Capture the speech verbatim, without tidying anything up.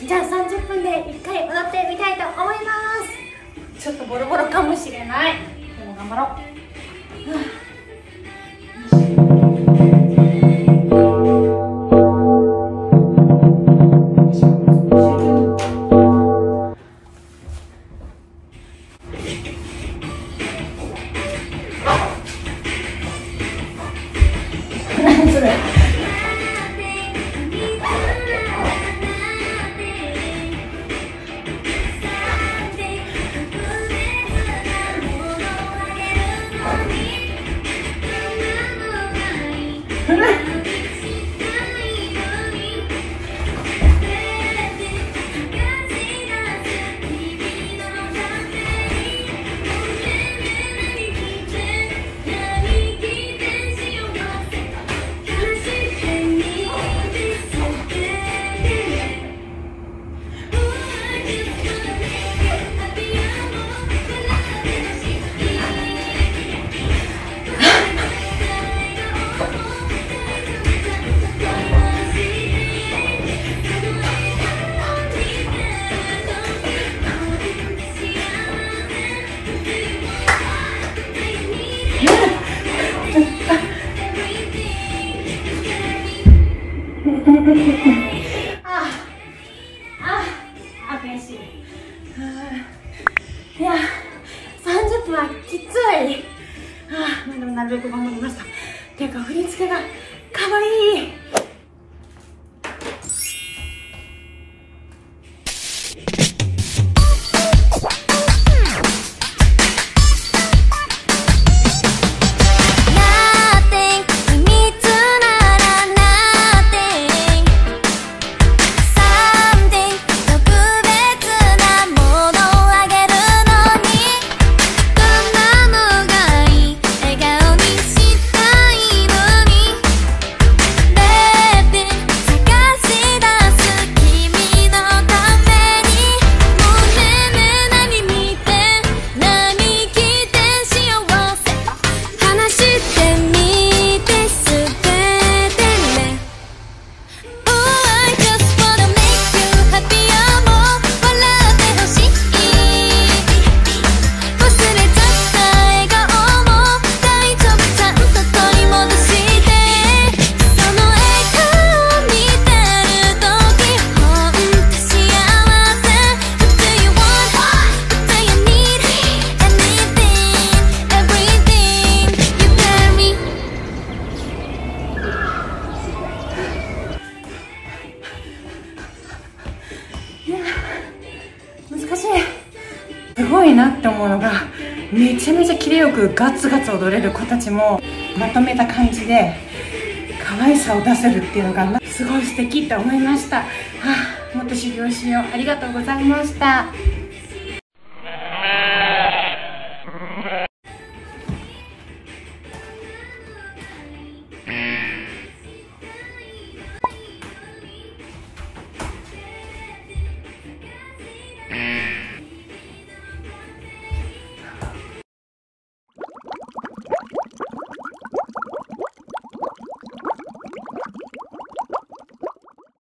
じゃあさんじゅっぷんでいっかい踊ってみたいと思います。ちょっとボロボロかもしれない。でも頑張ろう。何それ。ああ、あ、悔しい。いや、さんじゅっぷんはきつい。ああ、でもなるべく頑張りました。っていうか、振り付けがかわいい。難しい。すごいなって思うのが、めちゃめちゃキレよくガツガツ踊れる子たちもまとめた感じで可愛さを出せるっていうのがすごい素敵って思いました。はあ、もっと修行しよう。ありがとうございました。